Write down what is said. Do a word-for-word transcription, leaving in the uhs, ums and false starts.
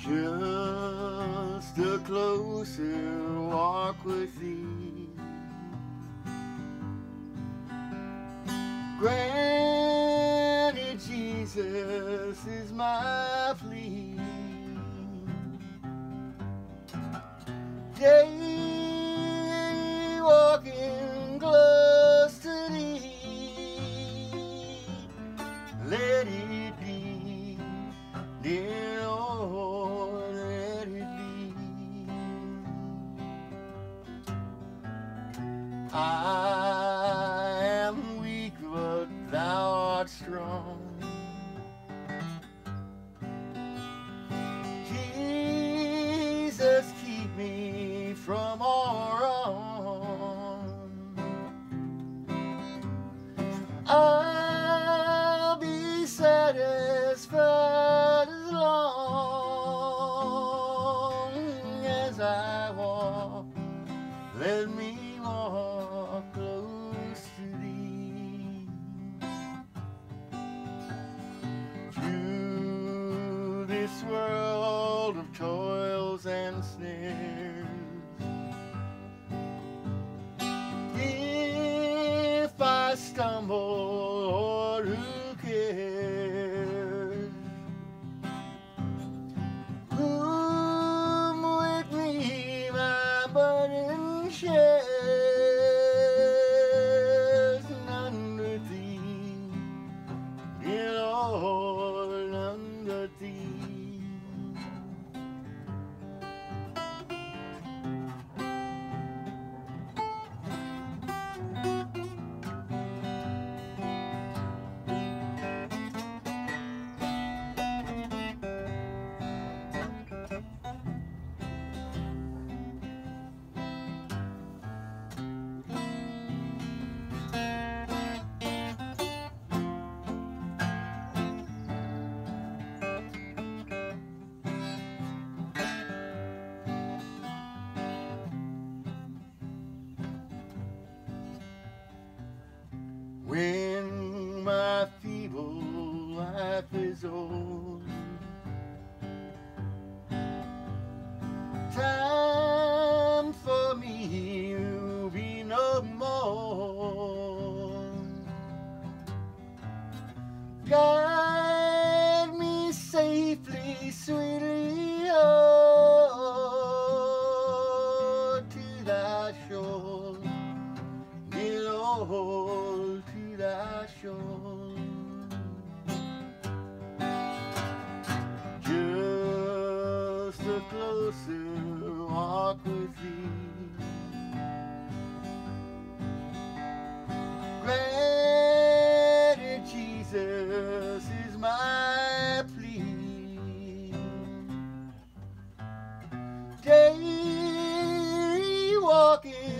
Just a closer walk with thee. Granted, Jesus is my plea. Day walking close to thee. Let it be, dear Lord, let it be. I am weak, but thou art strong. Jesus, keep me from all wrong. I'll be satisfied as long as I walk. Let me walk close to thee. Through this world of toils and snares, if I stumble, Lord, who cares? Whom with me my burden shares. None but thee, dear Lord, none but thee. When my feeble life is old, time for me will be no more. Guide me safely, sweetly, oh, to thy shore, dear Lord, to thy shore. Just a closer walk with thee. Granted, Jesus is my plea. Day walking